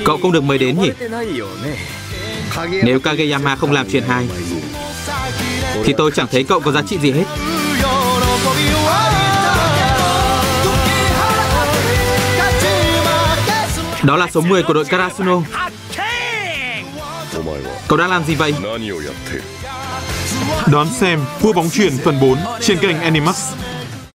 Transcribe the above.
Cậu không được mời đến nhỉ? Nếu Kageyama không làm chuyện hay thì tôi chẳng thấy cậu có giá trị gì hết. Đó là số 10 của đội Karasuno. Cậu đang làm gì vậy? Đón xem Vua Bóng Chuyền phần 4 trên kênh Animax.